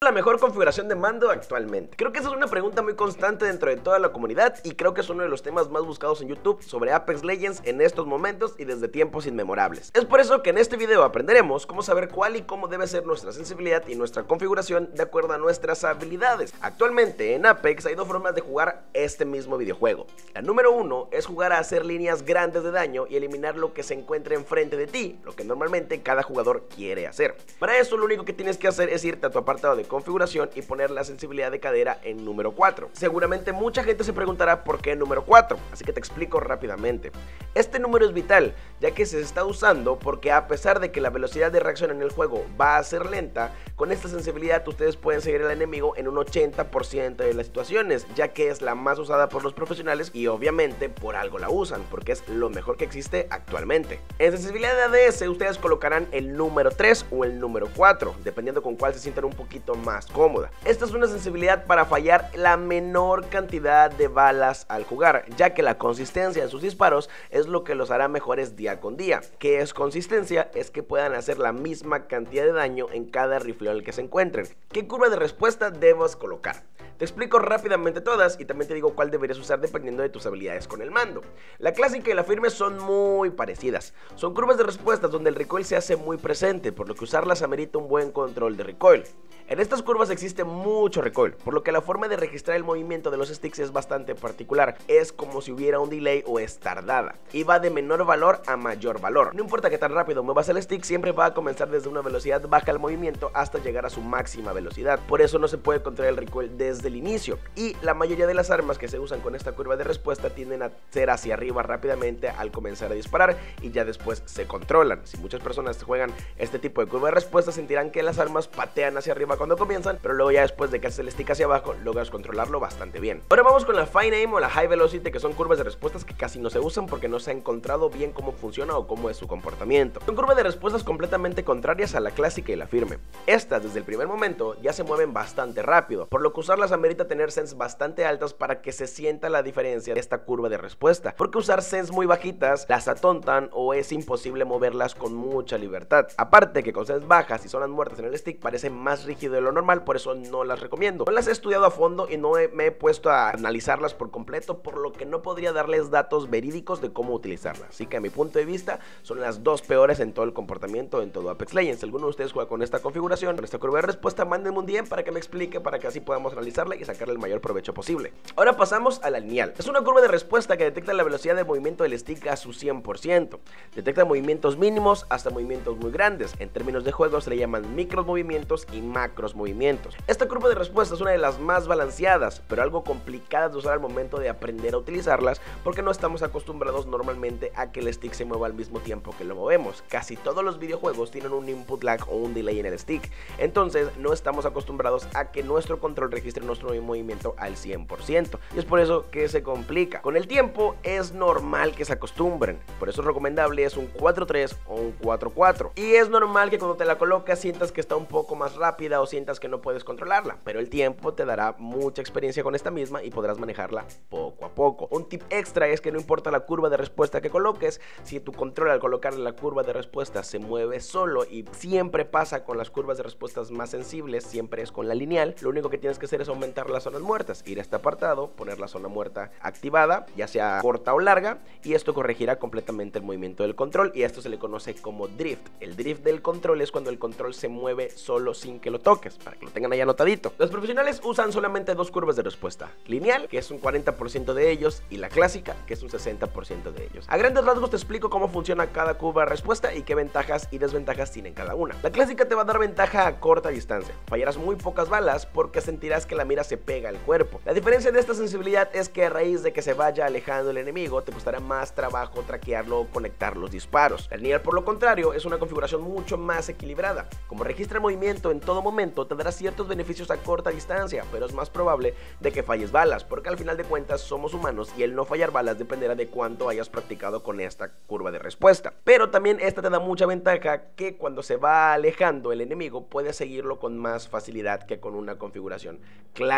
la mejor configuración de mando actualmente? Creo que esa es una pregunta muy constante dentro de toda la comunidad y creo que es uno de los temas más buscados en YouTube sobre Apex Legends en estos momentos y desde tiempos inmemorables. Es por eso que en este video aprenderemos cómo saber cuál y cómo debe ser nuestra sensibilidad y nuestra configuración de acuerdo a nuestras habilidades. Actualmente en Apex hay dos formas de jugar este mismo videojuego. La número uno es jugar a hacer líneas grandes de daño y eliminar lo que se encuentre enfrente de ti, lo que normalmente cada jugador quiere hacer. Para eso lo único que tienes que hacer es irte a tu apartado de configuración y poner la sensibilidad de cadera en número 4. Seguramente mucha gente se preguntará por qué número 4, así que te explico rápidamente. Este número es vital, ya que se está usando porque a pesar de que la velocidad de reacción en el juego va a ser lenta, con esta sensibilidad ustedes pueden seguir al enemigo en un 80% de las situaciones, ya que es la más usada por los profesionales y obviamente por algo la usan, porque es lo mejor que existe actualmente. En sensibilidad de ADS ustedes colocarán el número 3 o el número 4, dependiendo con cuál se sientan un poquito más cómoda. Esta es una sensibilidad para fallar la menor cantidad de balas al jugar, ya que la consistencia en sus disparos es lo que los hará mejores día con día. ¿Qué es consistencia? Es que puedan hacer la misma cantidad de daño en cada rifle en el que se encuentren. ¿Qué curva de respuesta debes colocar? Te explico rápidamente todas y también te digo cuál deberías usar dependiendo de tus habilidades con el mando. La clásica y la firme son muy parecidas. Son curvas de respuesta donde el recoil se hace muy presente, por lo que usarlas amerita un buen control de recoil. En estas curvas existe mucho recoil, por lo que la forma de registrar el movimiento de los sticks es bastante particular. Es como si hubiera un delay o es tardada, y va de menor valor a mayor valor. No importa que tan rápido muevas el stick, siempre va a comenzar desde una velocidad baja al movimiento hasta llegar a su máxima velocidad. Por eso no se puede controlar el recoil desde el inicio, y la mayoría de las armas que se usan con esta curva de respuesta tienden a ser hacia arriba rápidamente al comenzar a disparar y ya después se controlan. Si muchas personas juegan este tipo de curva de respuesta sentirán que las armas patean hacia arriba cuando comienzan, pero luego ya después de que haces el stick hacia abajo logras controlarlo bastante bien. Ahora vamos con la Fine Aim o la High Velocity, que son curvas de respuestas que casi no se usan porque no se ha encontrado bien cómo funciona o cómo es su comportamiento. Son curvas de respuestas completamente contrarias a la clásica y la firme. Estas desde el primer momento ya se mueven bastante rápido, por lo que usarlas amerita tener sens bastante altas para que se sienta la diferencia de esta curva de respuesta, porque usar sens muy bajitas las atontan o es imposible moverlas con mucha libertad. Aparte que con sens bajas y zonas muertas en el stick parece más rígido de lo normal, por eso no las recomiendo. No las he estudiado a fondo y no me he puesto a analizarlas por completo, por lo que no podría darles datos verídicos de cómo utilizarlas, así que a mi punto de vista son las dos peores en todo el comportamiento en todo Apex Legends. Si alguno de ustedes juega con esta configuración, con esta curva de respuesta, mándenme un DM para que me explique, para que así podamos analizarla y sacarle el mayor provecho posible. Ahora pasamos a la lineal. Es una curva de respuesta que detecta la velocidad de movimiento del stick a su 100%. Detecta movimientos mínimos hasta movimientos muy grandes. En términos de juego se le llaman micros movimientos y macros movimientos. Esta curva de respuesta es una de las más balanceadas, pero algo complicada de usar al momento de aprender a utilizarlas, porque no estamos acostumbrados normalmente a que el stick se mueva al mismo tiempo que lo movemos. Casi todos los videojuegos tienen un input lag o un delay en el stick, entonces no estamos acostumbrados a que nuestro control registre nuestro movimiento al 100%, y es por eso que se complica. Con el tiempo es normal que se acostumbren, por eso es recomendable es un 4-3 o un 4-4, y es normal que cuando te la colocas sientas que está un poco más rápida o sientas que no puedes controlarla, pero el tiempo te dará mucha experiencia con esta misma y podrás manejarla poco a poco. Un tip extra es que no importa la curva de respuesta que coloques, si tu control al colocarle la curva de respuesta se mueve solo, y siempre pasa con las curvas de respuestas más sensibles, siempre es con la lineal, lo único que tienes que hacer es aumentar las zonas muertas, ir a este apartado, poner la zona muerta activada, ya sea corta o larga, y esto corregirá completamente el movimiento del control, y a esto se le conoce como drift. El drift del control es cuando el control se mueve solo sin que lo toques, para que lo tengan ahí anotadito. Los profesionales usan solamente dos curvas de respuesta: lineal, que es un 40% de ellos, y la clásica, que es un 60% de ellos. A grandes rasgos te explico cómo funciona cada curva de respuesta y qué ventajas y desventajas tienen cada una. La clásica te va a dar ventaja a corta distancia, fallarás muy pocas balas porque sentirás que la mira se pega al cuerpo. La diferencia de esta sensibilidad es que a raíz de que se vaya alejando el enemigo, te costará más trabajo traquearlo o conectar los disparos. La lineal, por lo contrario, es una configuración mucho más equilibrada. Como registra el movimiento en todo momento, te dará ciertos beneficios a corta distancia, pero es más probable de que falles balas, porque al final de cuentas somos humanos y el no fallar balas dependerá de cuánto hayas practicado con esta curva de respuesta. Pero también esta te da mucha ventaja, que cuando se va alejando el enemigo puedes seguirlo con más facilidad que con una configuración clásica.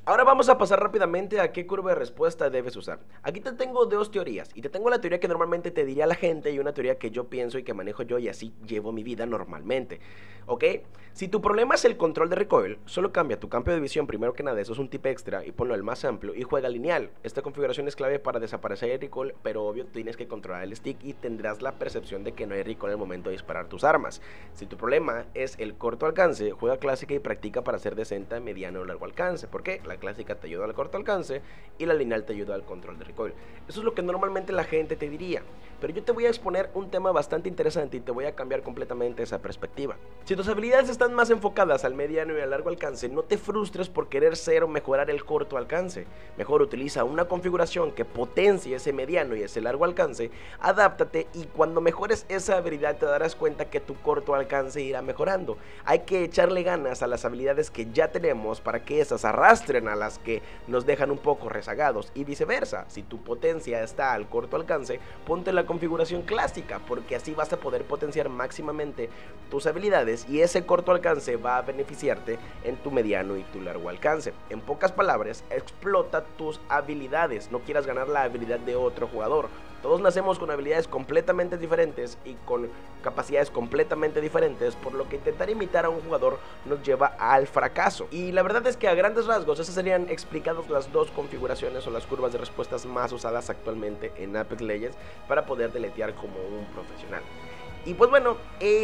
Ahora vamos a pasar rápidamente a qué curva de respuesta debes usar. Aquí te tengo dos teorías, y te tengo la teoría que normalmente te diría la gente y una teoría que yo pienso y que manejo yo y así llevo mi vida normalmente, ¿ok? Si tu problema es el control de recoil, solo cambia tu cambio de visión primero que nada, eso es un tip extra, y ponlo el más amplio y juega lineal. Esta configuración es clave para desaparecer el recoil, pero obvio tienes que controlar el stick y tendrás la percepción de que no hay recoil en el momento de disparar tus armas. Si tu problema es el corto alcance, juega clásica y practica para ser decente a mediano o largo alcance. ¿Por qué? La clásica te ayuda al corto alcance y la lineal te ayuda al control de recoil. Eso es lo que normalmente la gente te diría, pero yo te voy a exponer un tema bastante interesante y te voy a cambiar completamente esa perspectiva. Si tus habilidades están más enfocadas al mediano y al largo alcance, no te frustres por querer ser o mejorar el corto alcance. Mejor utiliza una configuración que potencie ese mediano y ese largo alcance, adáptate y cuando mejores esa habilidad te darás cuenta que tu corto alcance irá mejorando. Hay que echarle ganas a las habilidades que ya tenemos para que esas arrastren a las que nos dejan un poco rezagados y viceversa. Si tu potencia está al corto alcance, ponte la configuración clásica porque así vas a poder potenciar máximamente tus habilidades y ese corto alcance va a beneficiarte en tu mediano y tu largo alcance. En pocas palabras, explota tus habilidades, no quieras ganar la habilidad de otro jugador. Todos nacemos con habilidades completamente diferentes y con capacidades completamente diferentes, por lo que intentar imitar a un jugador nos lleva al fracaso. Y la verdad es que a grandes rasgos esas serían explicadas las dos configuraciones o las curvas de respuestas más usadas actualmente en Apex Legends para poder deletear como un profesional. Y pues bueno,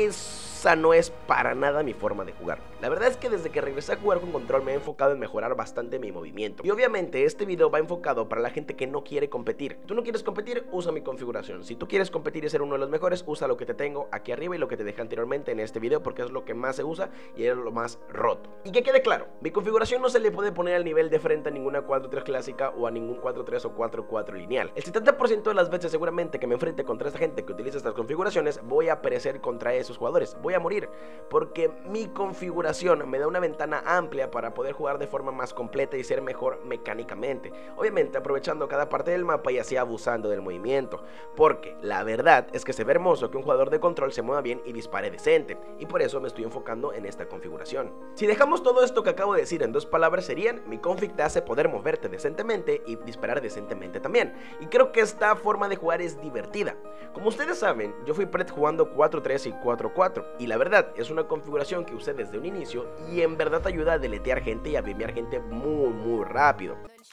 esa no es para nada mi forma de jugar. La verdad es que desde que regresé a jugar con control me he enfocado en mejorar bastante mi movimiento. Y obviamente este video va enfocado para la gente que no quiere competir. ¿Tú no quieres competir? Usa mi configuración. Si tú quieres competir y ser uno de los mejores, usa lo que te tengo aquí arriba y lo que te dejé anteriormente en este video porque es lo que más se usa y es lo más roto. Y que quede claro, mi configuración no se le puede poner al nivel de frente a ninguna 4-3 clásica o a ningún 4-3 o 4-4 lineal. El 70% de las veces seguramente que me enfrente contra esta gente que utiliza estas configuraciones voy a perecer contra esos jugadores, voy a morir porque mi configuración me da una ventana amplia para poder jugar de forma más completa y ser mejor mecánicamente, obviamente aprovechando cada parte del mapa y así abusando del movimiento, porque la verdad es que se ve hermoso que un jugador de control se mueva bien y dispare decente, y por eso me estoy enfocando en esta configuración. Si dejamos todo esto que acabo de decir en dos palabras serían: mi config te hace poder moverte decentemente y disparar decentemente también, y creo que esta forma de jugar es divertida. Como ustedes saben, yo fui pred jugando 4-3 y 4-4, y la verdad es una configuración que usé desde un inicio y en verdad ayuda a deletear gente y a vimear gente muy rápido.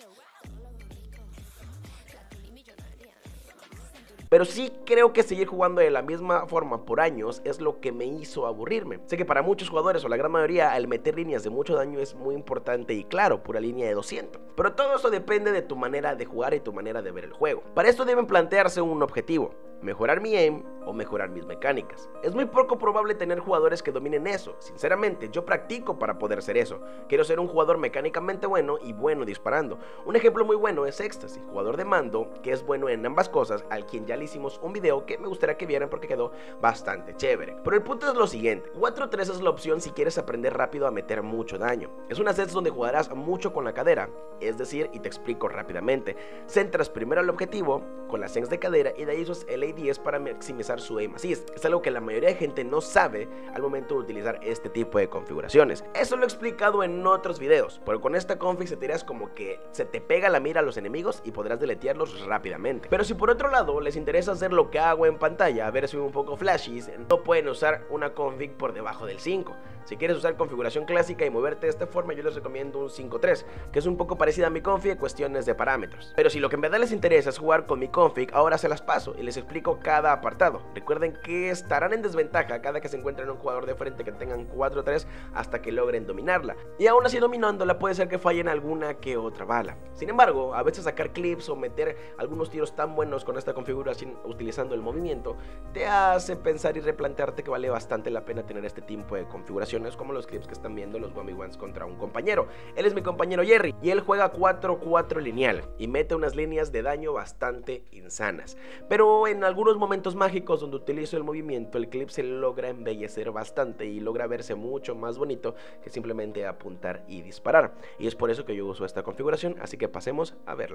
Pero sí creo que seguir jugando de la misma forma por años es lo que me hizo aburrirme. Sé que para muchos jugadores o la gran mayoría el meter líneas de mucho daño es muy importante y claro, pura línea de 200. Pero todo eso depende de tu manera de jugar y tu manera de ver el juego. Para esto deben plantearse un objetivo: mejorar mi aim o mejorar mis mecánicas. Es muy poco probable tener jugadores que dominen eso. Sinceramente, yo practico para poder ser eso. Quiero ser un jugador mecánicamente bueno y bueno disparando. Un ejemplo muy bueno es Ecstasy, jugador de mando que es bueno en ambas cosas, al quien ya le hicimos un video que me gustaría que vieran porque quedó bastante chévere. Pero el punto es lo siguiente: 4-3 es la opción si quieres aprender rápido a meter mucho daño. Es una set donde jugarás mucho con la cadera, es decir, y te explico rápidamente, centras primero el objetivo con las sengs de cadera y de ahí usas el A10 para maximizar su aim assist. Es algo que la mayoría de gente no sabe al momento de utilizar este tipo de configuraciones. Eso lo he explicado en otros videos, pero con esta config se te dirás como que se te pega la mira a los enemigos y podrás deletearlos rápidamente. Pero si por otro lado les interesa hacer lo que hago en pantalla, a ver si un poco flashies, no pueden usar una config por debajo del 5. Si quieres usar configuración clásica y moverte de esta forma, yo les recomiendo un 5-3, que es un poco parecida a mi config en cuestiones de parámetros. Pero si lo que en verdad les interesa es jugar con mi config, ahora se las paso y les explico cada apartado. Recuerden que estarán en desventaja cada que se encuentren un jugador de frente que tengan 4-3 hasta que logren dominarla, y aún así dominándola puede ser que fallen alguna que otra bala. Sin embargo, a veces sacar clips o meter algunos tiros tan buenos con esta configuración utilizando el movimiento te hace pensar y replantearte que vale bastante la pena tener este tipo de configuraciones, como los clips que están viendo los 1v1s contra un compañero. Él es mi compañero Jerry y él juega 4-4 lineal y mete unas líneas de daño bastante insanas, pero en algunos momentos mágicos donde utilizo el movimiento, el clip se logra embellecer bastante y logra verse mucho más bonito que simplemente apuntar y disparar, y es por eso que yo uso esta configuración, así que pasemos a verla.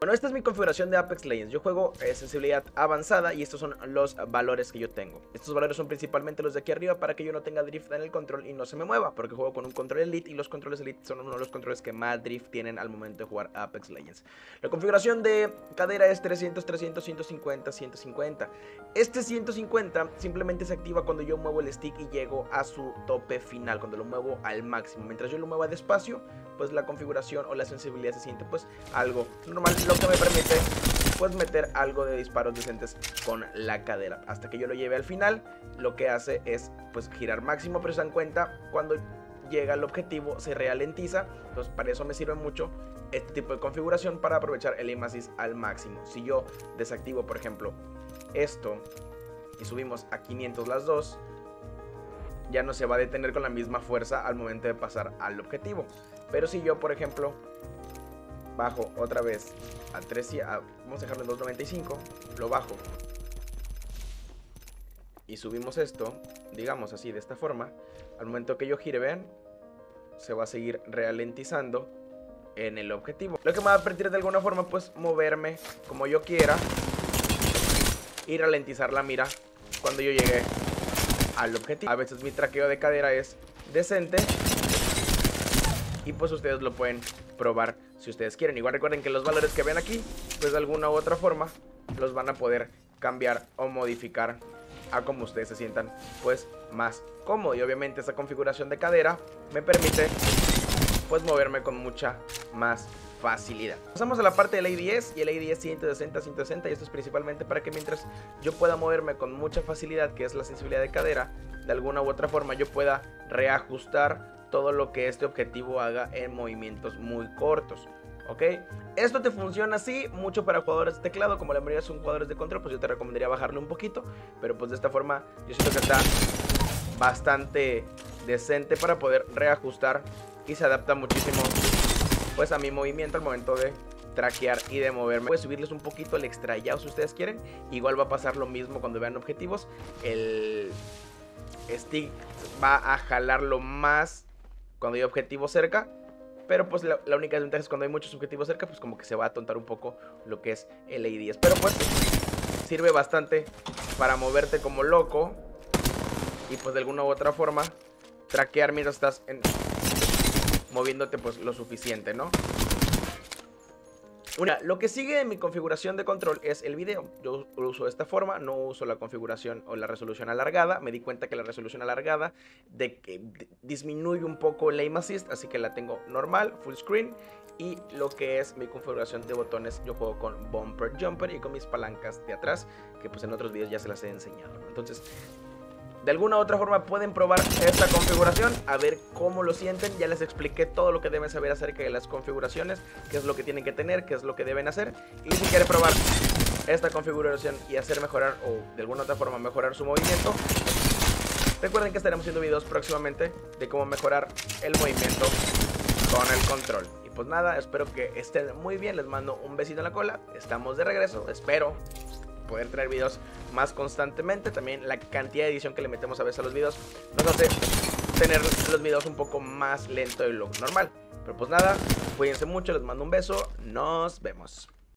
Bueno, esta es mi configuración de Apex Legends. Yo juego sensibilidad avanzada y estos son los valores que yo tengo. Estos valores son principalmente los de aquí arriba para que yo no tenga drift en el control y no se me mueva, porque juego con un control Elite y los controles Elite son uno de los controles que más drift tienen al momento de jugar Apex Legends. La configuración de cadera es 300, 300, 150, 150. Este 150 simplemente se activa cuando yo muevo el stick y llego a su tope final, cuando lo muevo al máximo. Mientras yo lo mueva despacio, pues la configuración o la sensibilidad se siente pues algo normal, lo que me permite pues meter algo de disparos decentes con la cadera. Hasta que yo lo lleve al final, lo que hace es pues girar máximo, pero se dan cuenta cuando llega al objetivo se ralentiza. Entonces para eso me sirve mucho este tipo de configuración, para aprovechar el aim assist al máximo. Si yo desactivo por ejemplo esto y subimos a 500 las dos, ya no se va a detener con la misma fuerza al momento de pasar al objetivo. Pero si yo por ejemplo bajo otra vez a 3, vamos a dejarlo en 295, lo bajo y subimos esto, digamos así, de esta forma, al momento que yo gire, vean, se va a seguir ralentizando en el objetivo. Lo que me va a permitir de alguna forma pues moverme como yo quiera y ralentizar la mira cuando yo llegue al objetivo. A veces mi traqueo de cadera es decente y pues ustedes lo pueden probar si ustedes quieren. Igual recuerden que los valores que ven aquí, pues de alguna u otra forma los van a poder cambiar o modificar a como ustedes se sientan pues más cómodo. Y obviamente esa configuración de cadera me permite pues moverme con mucha más facilidad. Pasamos a la parte del ADS, y el ADS 160, 160, y esto es principalmente para que mientras yo pueda moverme con mucha facilidad, que es la sensibilidad de cadera, de alguna u otra forma yo pueda reajustar todo lo que este objetivo haga en movimientos muy cortos. ¿Ok? Esto te funciona así mucho para jugadores de teclado. Como la mayoría son jugadores de control, pues yo te recomendaría bajarle un poquito, pero pues de esta forma yo siento que está bastante decente para poder reajustar y se adapta muchísimo pues a mi movimiento al momento de traquear y de moverme. Puedes subirles un poquito el extra yaw si ustedes quieren. Igual va a pasar lo mismo cuando vean objetivos. El stick va a jalarlo más cuando hay objetivos cerca, pero pues la única desventaja es cuando hay muchos objetivos cerca, pues como que se va a atontar un poco lo que es el ADS. Pero pues sirve bastante para moverte como loco y pues de alguna u otra forma traquear mientras estás moviéndote pues lo suficiente, ¿no? Lo que sigue en mi configuración de control es el video. Yo lo uso de esta forma, no uso la configuración o la resolución alargada. Me di cuenta que la resolución alargada disminuye un poco el aim assist, así que la tengo normal, full screen. Y lo que es mi configuración de botones, yo juego con bumper jumper y con mis palancas de atrás, que pues en otros videos ya se las he enseñado, ¿no? Entonces, de alguna u otra forma pueden probar esta configuración, a ver cómo lo sienten. Ya les expliqué todo lo que deben saber acerca de las configuraciones, qué es lo que tienen que tener, qué es lo que deben hacer. Y si quieren probar esta configuración y hacer mejorar o de alguna otra forma mejorar su movimiento, recuerden que estaremos haciendo videos próximamente de cómo mejorar el movimiento con el control. Y pues nada, espero que estén muy bien, les mando un besito en la cola. Estamos de regreso, espero poder traer videos más constantemente. También la cantidad de edición que le metemos a veces a los videos nos hace tener los videos un poco más lento de lo normal. Pero pues nada, cuídense mucho, les mando un beso, nos vemos.